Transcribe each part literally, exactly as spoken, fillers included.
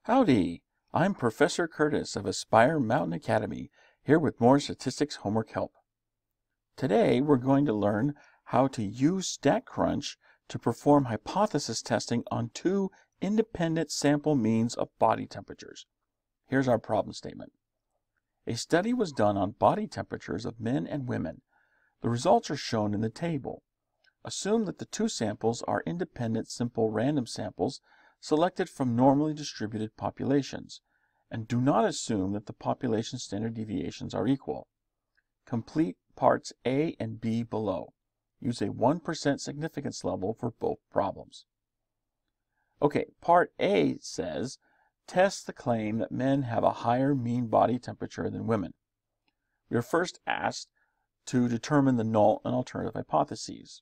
Howdy! I'm Professor Curtis of Aspire Mountain Academy, here with more statistics homework help. Today we're going to learn how to use StatCrunch to perform hypothesis testing on two independent sample means of body temperatures. Here's our problem statement. A study was done on body temperatures of men and women. The results are shown in the table. Assume that the two samples are independent simple random samples selected from normally distributed populations, and do not assume that the population standard deviations are equal. Complete parts A and B below. Use a one percent significance level for both problems. Okay, part A says, test the claim that men have a higher mean body temperature than women. We are first asked to determine the null and alternative hypotheses.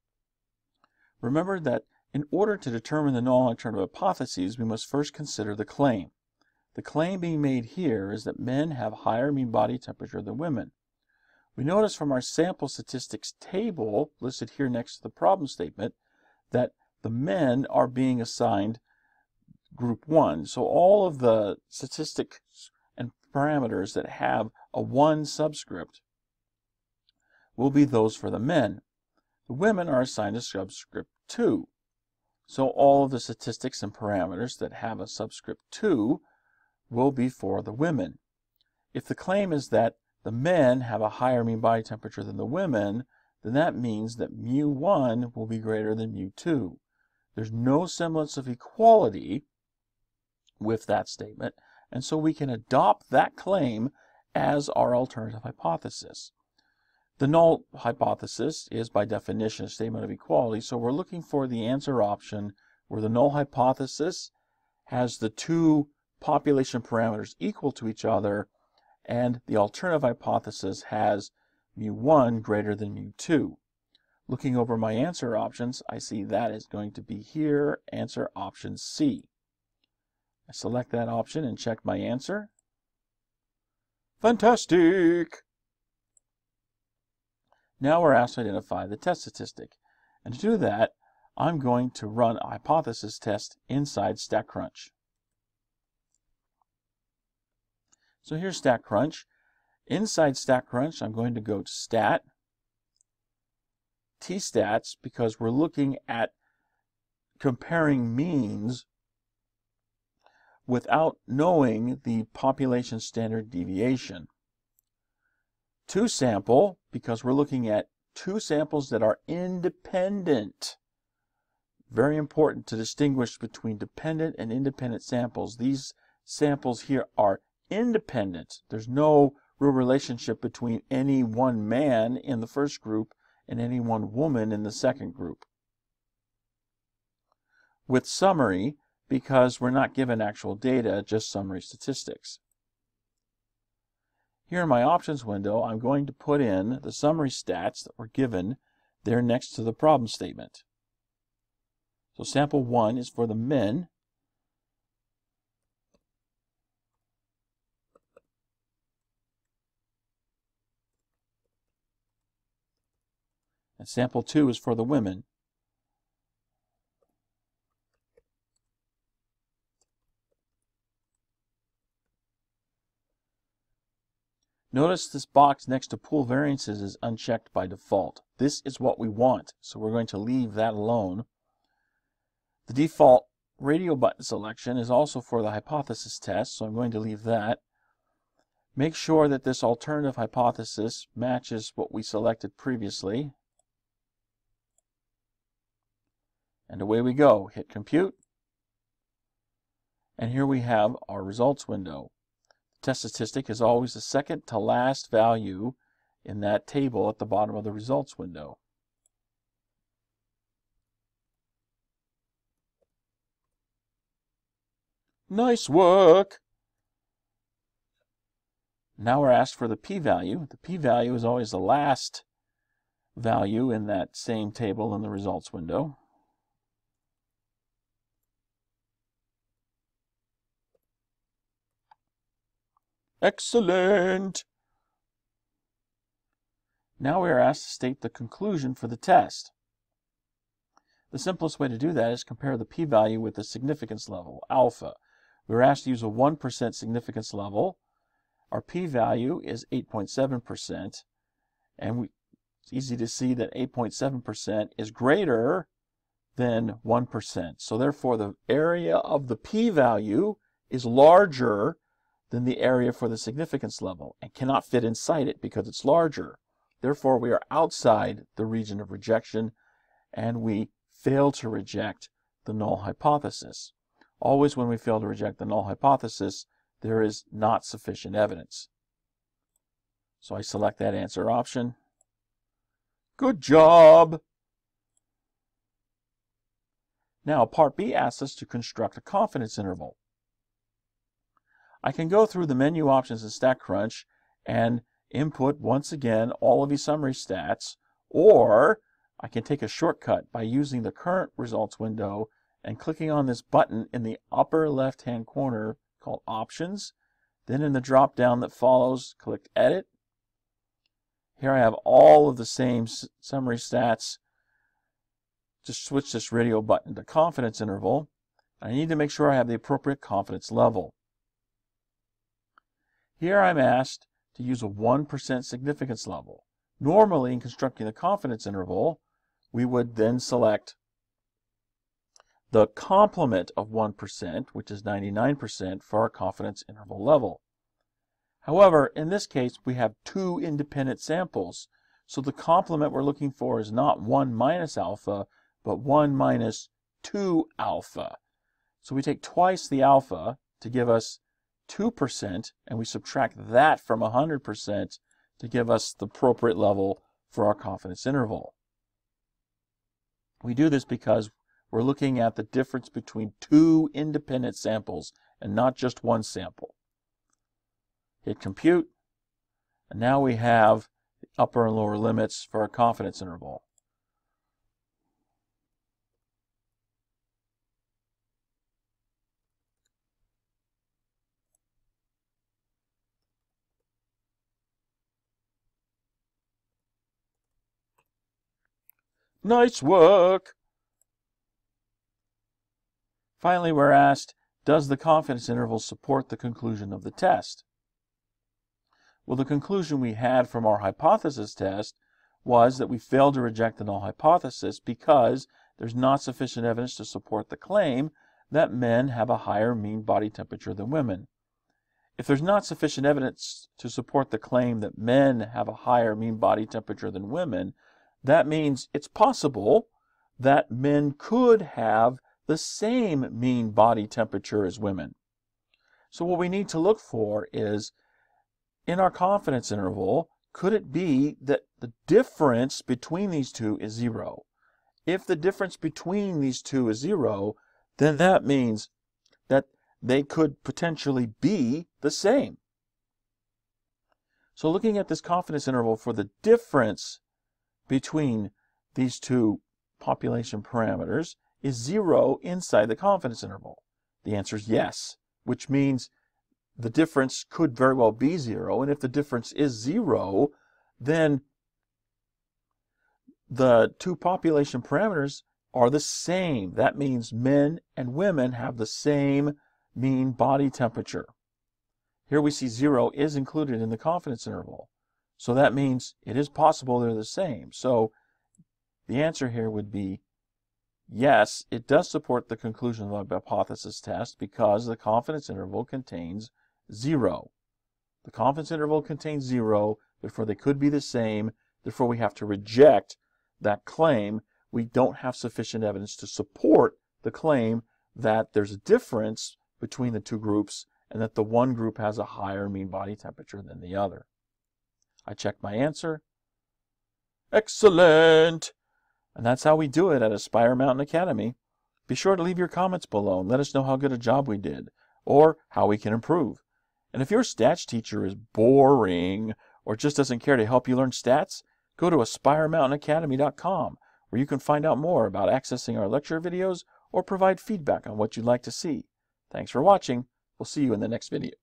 Remember that in order to determine the null and alternative hypotheses, we must first consider the claim. The claim being made here is that men have higher mean body temperature than women. We notice from our sample statistics table, listed here next to the problem statement, that the men are being assigned group one. So all of the statistics and parameters that have a one subscript will be those for the men. The women are assigned a subscript two. So all of the statistics and parameters that have a subscript two will be for the women. If the claim is that the men have a higher mean body temperature than the women, then that means that mu one will be greater than mu two. There's no semblance of equality with that statement, and so we can adopt that claim as our alternative hypothesis. The null hypothesis is by definition a statement of equality, so we're looking for the answer option where the null hypothesis has the two population parameters equal to each other and the alternative hypothesis has mu one greater than mu two. Looking over my answer options, I see that is going to be here, answer option C. I select that option and check my answer. Fantastic! Now we're asked to identify the test statistic. And to do that, I'm going to run a hypothesis test inside StatCrunch. So here's StatCrunch. Inside StatCrunch, I'm going to go to Stat, T-Stats, because we're looking at comparing means without knowing the population standard deviation. To sample, because we're looking at two samples that are independent. Very important to distinguish between dependent and independent samples. These samples here are independent. There's no real relationship between any one man in the first group and any one woman in the second group. With summary, because we're not given actual data, just summary statistics. Here in my options window, I'm going to put in the summary stats that were given there next to the problem statement. So sample one is for the men. And sample two is for the women. Notice this box next to pool variances is unchecked by default. This is what we want, so we're going to leave that alone. The default radio button selection is also for the hypothesis test, so I'm going to leave that. Make sure that this alternative hypothesis matches what we selected previously. And away we go. Hit compute. And here we have our results window. Test statistic is always the second to last value in that table at the bottom of the results window. Nice work! Now we're asked for the p-value. The p-value is always the last value in that same table in the results window. Excellent! Now we are asked to state the conclusion for the test. The simplest way to do that is compare the p-value with the significance level, alpha. We were asked to use a one percent significance level. Our p-value is eight point seven percent, and we, it's easy to see that eight point seven percent is greater than one percent. So therefore, the area of the p-value is larger than the area for the significance level and cannot fit inside it because it's larger. Therefore, we are outside the region of rejection, and we fail to reject the null hypothesis. Always when we fail to reject the null hypothesis, there is not sufficient evidence. So I select that answer option. Good job! Now, Part B asks us to construct a confidence interval. I can go through the menu options in StatCrunch and input, once again, all of these summary stats, or I can take a shortcut by using the current results window and clicking on this button in the upper left-hand corner called Options. Then in the drop-down that follows, click Edit. Here I have all of the same summary stats. Just switch this radio button to confidence interval. I need to make sure I have the appropriate confidence level. Here I'm asked to use a one percent significance level. Normally, in constructing the confidence interval, we would then select the complement of one percent, which is ninety-nine percent, for our confidence interval level. However, in this case, we have two independent samples, so the complement we're looking for is not one minus alpha, but one minus two alpha. So we take twice the alpha to give us two percent, and we subtract that from one hundred percent to give us the appropriate level for our confidence interval. We do this because we're looking at the difference between two independent samples and not just one sample. Hit compute, and now we have the upper and lower limits for our confidence interval. Nice work! Finally, we're asked, does the confidence interval support the conclusion of the test? Well, the conclusion we had from our hypothesis test was that we failed to reject the null hypothesis because there's not sufficient evidence to support the claim that men have a higher mean body temperature than women. If there's not sufficient evidence to support the claim that men have a higher mean body temperature than women, that means it's possible that men could have the same mean body temperature as women. So what we need to look for is, in our confidence interval, could it be that the difference between these two is zero? If the difference between these two is zero, then that means that they could potentially be the same. So looking at this confidence interval for the difference between these two population parameters is zero inside the confidence interval. The answer is yes, which means the difference could very well be zero, and if the difference is zero, then the two population parameters are the same. That means men and women have the same mean body temperature. Here we see zero is included in the confidence interval. So that means it is possible they're the same. So the answer here would be yes, it does support the conclusion of the hypothesis test because the confidence interval contains zero. The confidence interval contains zero, therefore they could be the same, therefore we have to reject that claim. We don't have sufficient evidence to support the claim that there's a difference between the two groups and that the one group has a higher mean body temperature than the other. I checked my answer. Excellent! And that's how we do it at Aspire Mountain Academy. Be sure to leave your comments below and let us know how good a job we did or how we can improve. And if your stats teacher is boring or just doesn't care to help you learn stats, go to aspire mountain academy dot com where you can find out more about accessing our lecture videos or provide feedback on what you'd like to see. Thanks for watching. We'll see you in the next video.